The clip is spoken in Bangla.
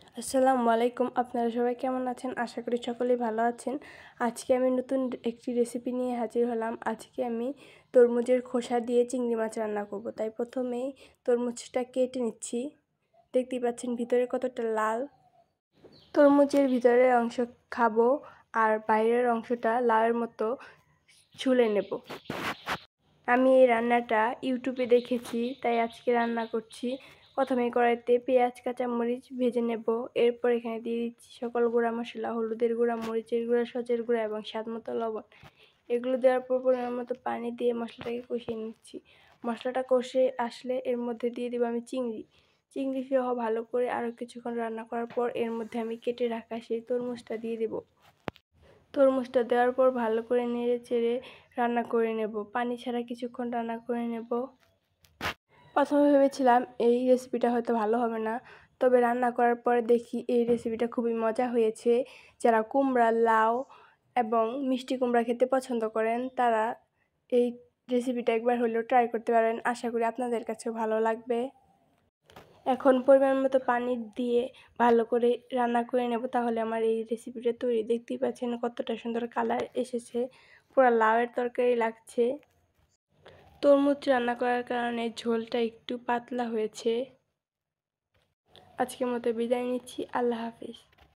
আসসালামু আলাইকুম। আপনারা সবাই কেমন আছেন? আশা করি সকলেই ভালো আছেন। আজকে আমি নতুন একটি রেসিপি নিয়ে হাজির হলাম। আজকে আমি তরমুজের খোসা দিয়ে চিংড়ি মাছ রান্না করব। তাই প্রথমেই তরমুজটা কেটে নিচ্ছি। দেখতেই পাচ্ছেন ভিতরে কতটা লাল। তরমুজের ভিতরের অংশ খাবো আর বাইরের অংশটা লাউয়ের মতো ছুলে নেব। আমি এই রান্নাটা ইউটিউবে দেখেছি, তাই আজকে রান্না করছি। প্রথমে কড়াইতে পেঁয়াজ কাঁচামরিচ ভেজে নেব। এরপর এখানে দিয়ে দিচ্ছি সকল গুঁড়া মশলা, হলুদের গুঁড়া, মরিচের গুঁড়া, সচের গুঁড়া এবং স্বাদমতো লবণ। এগুলো দেওয়ার পর পরিমাণ মতো পানি দিয়ে মশলাটাকে কষিয়ে নিচ্ছি। মশলাটা কষে আসলে এর মধ্যে দিয়ে দেবো আমি চিংড়ি সহ ভালো করে আরও কিছুক্ষণ রান্না করার পর এর মধ্যে আমি কেটে রাখা সেই তরমুজটা দিয়ে দেবো। তরমুজটা দেওয়ার পর ভালো করে নেড়ে চেড়ে রান্না করে নেব। পানি ছাড়া কিছুক্ষণ রান্না করে নেব। প্রথমে ভেবেছিলাম এই রেসিপিটা হয়তো ভালো হবে না, তবে রান্না করার পরে দেখি এই রেসিপিটা খুবই মজা হয়েছে। যারা কুমড়া, লাউ এবং মিষ্টি কুমড়া খেতে পছন্দ করেন তারা এই রেসিপিটা একবার হলেও ট্রাই করতে পারেন। আশা করি আপনাদের কাছেও ভালো লাগবে। এখন পরিমাণ মতো পানি দিয়ে ভালো করে রান্না করে নেব, তাহলে আমার এই রেসিপিটা তৈরি। দেখতেই পাচ্ছেন কতটা সুন্দর কালার এসেছে, পুরো লাউয়ের তরকারি লাগছে। তরমুজ রান্না করার কারণে ঝোলটা একটু পাতলা হয়েছে। আজকের মতো বিদায় নিচ্ছি। আল্লাহ হাফিজ।